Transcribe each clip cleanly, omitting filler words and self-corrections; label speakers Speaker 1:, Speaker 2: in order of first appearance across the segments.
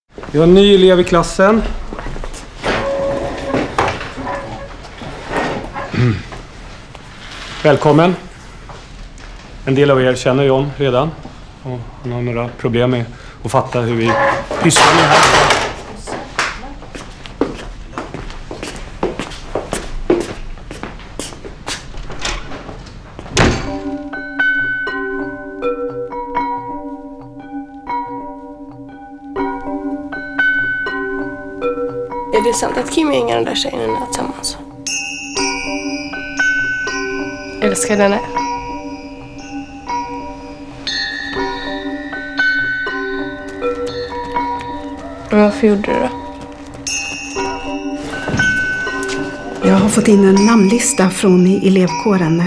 Speaker 1: Vi har en ny elev i klassen. Välkommen. En del av er känner John redan. Och han har några problem med att fatta hur vi pysslar med här.
Speaker 2: Är det sant att Kim och Inga, den där tjejen, är tillsammans? Älskar den här. Men varför gjorde du det?
Speaker 3: Jag har fått in en namnlista från elevkåren.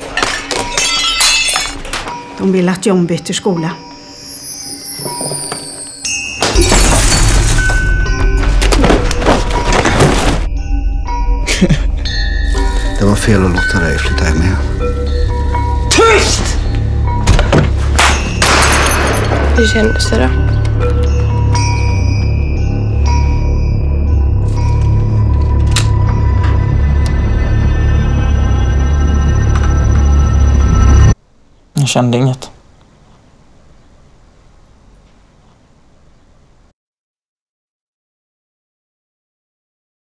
Speaker 3: De vill att John byter skola.
Speaker 4: Det var fel att låta dig flytta hem igen.
Speaker 2: Tyst! Hur kändes det då?
Speaker 5: Jag kände inget.